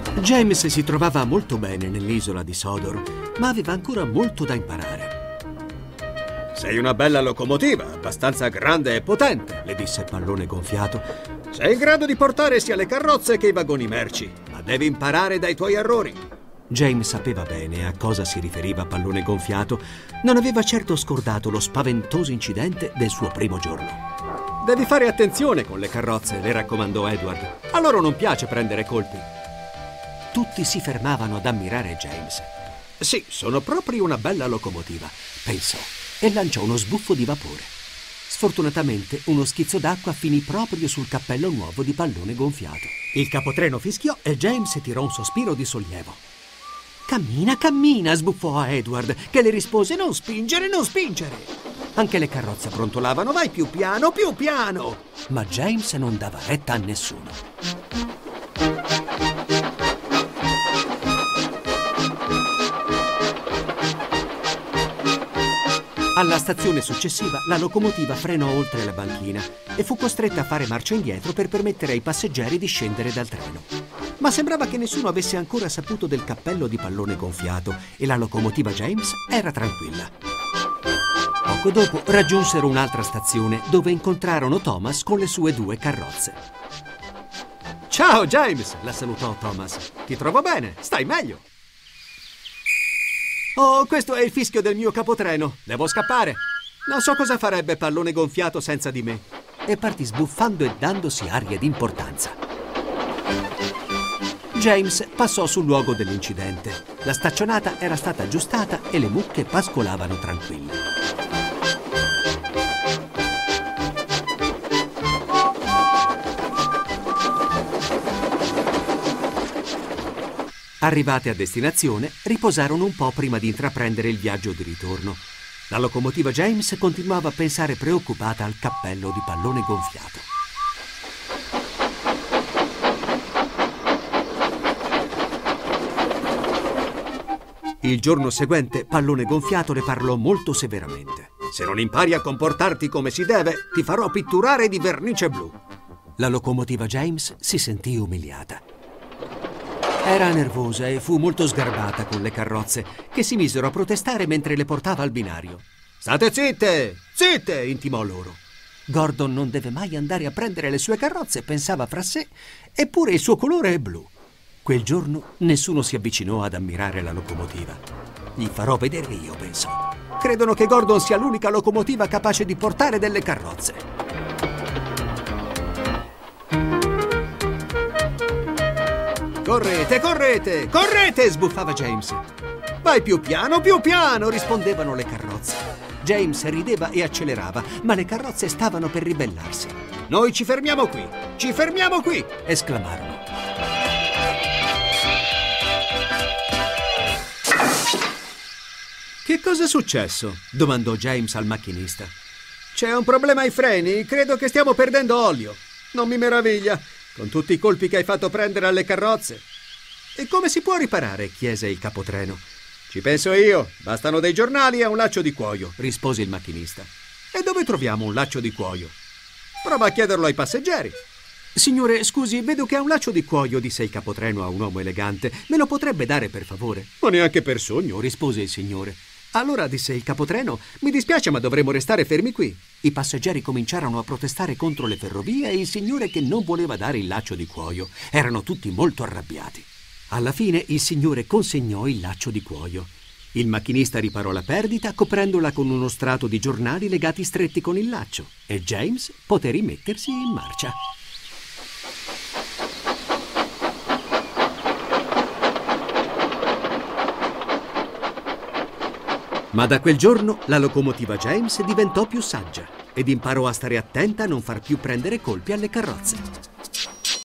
James si trovava molto bene nell'isola di Sodor, ma aveva ancora molto da imparare. Sei una bella locomotiva, abbastanza grande e potente, le disse Pallone Gonfiato. Sei in grado di portare sia le carrozze che i vagoni merci, ma devi imparare dai tuoi errori. James sapeva bene a cosa si riferiva Pallone Gonfiato. Non aveva certo scordato lo spaventoso incidente del suo primo giorno. Devi fare attenzione con le carrozze, le raccomandò Edward. A loro non piace prendere colpi. Tutti si fermavano ad ammirare James. Sì, sono proprio una bella locomotiva, pensò, e lanciò uno sbuffo di vapore. Sfortunatamente uno schizzo d'acqua finì proprio sul cappello nuovo di Pallone Gonfiato. Il capotreno fischiò e James tirò un sospiro di sollievo. «Cammina, cammina!» sbuffò a Edward, che le rispose: «Non spingere, non spingere!» Anche le carrozze brontolavano: «Vai più piano, più piano!» Ma James non dava retta a nessuno. Alla stazione successiva la locomotiva frenò oltre la banchina e fu costretta a fare marcia indietro per permettere ai passeggeri di scendere dal treno. Ma sembrava che nessuno avesse ancora saputo del cappello di Pallone Gonfiato e la locomotiva James era tranquilla. Poco dopo raggiunsero un'altra stazione dove incontrarono Thomas con le sue 2 carrozze. «Ciao James!» la salutò Thomas. «Ti trovo bene, stai meglio!» «Oh, questo è il fischio del mio capotreno. Devo scappare. Non so cosa farebbe Pallone Gonfiato senza di me.» E partì sbuffando e dandosi aria d'importanza. James passò sul luogo dell'incidente. La staccionata era stata aggiustata e le mucche pascolavano tranquille. Arrivate a destinazione, riposarono un po' prima di intraprendere il viaggio di ritorno. La locomotiva James continuava a pensare preoccupata al cappello di Pallone Gonfiato. Il giorno seguente Pallone Gonfiato le parlò molto severamente. «Se non impari a comportarti come si deve, ti farò pitturare di vernice blu.» La locomotiva James si sentì umiliata. Era nervosa e fu molto sgarbata con le carrozze, che si misero a protestare mentre le portava al binario. «State zitte! Zitte!» intimò loro. Gordon non deve mai andare a prendere le sue carrozze, pensava fra sé, eppure il suo colore è blu. Quel giorno nessuno si avvicinò ad ammirare la locomotiva. «Gli farò vedere io», pensò. «Credono che Gordon sia l'unica locomotiva capace di portare delle carrozze.» «Correte, correte, correte!» sbuffava James. «Vai più piano, rispondevano le carrozze. James rideva e accelerava, ma le carrozze stavano per ribellarsi. «Noi ci fermiamo qui!» esclamarono. «Che cosa è successo?» domandò James al macchinista. «C'è un problema ai freni, credo che stiamo perdendo olio.» «Non mi meraviglia, con tutti i colpi che hai fatto prendere alle carrozze.» «E come si può riparare?» chiese il capotreno. «Ci penso io, bastano dei giornali e un laccio di cuoio», rispose il macchinista. «E dove troviamo un laccio di cuoio?» «Prova a chiederlo ai passeggeri.» «Signore, scusi, vedo che ha un laccio di cuoio», disse il capotreno a un uomo elegante. «Me lo potrebbe dare, per favore?» «Ma neanche per sogno», rispose il signore. «Allora», disse il capotreno, «mi dispiace, ma dovremo restare fermi qui.» I passeggeri cominciarono a protestare contro le ferrovie e il signore che non voleva dare il laccio di cuoio. Erano tutti molto arrabbiati. Alla fine il signore consegnò il laccio di cuoio. Il macchinista riparò la perdita coprendola con uno strato di giornali legati stretti con il laccio e James poté rimettersi in marcia. Ma da quel giorno la locomotiva James diventò più saggia ed imparò a stare attenta a non far più prendere colpi alle carrozze.